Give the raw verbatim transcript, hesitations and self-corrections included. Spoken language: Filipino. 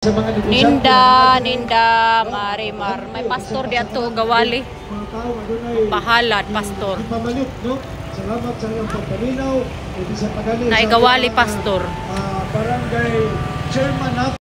Ninda, Ninda, Marimar. May pastor diato gawali. Pahalad pastor. Salamat sa iyong pagpaminaw. Naigawali pastor. Barangay Chairman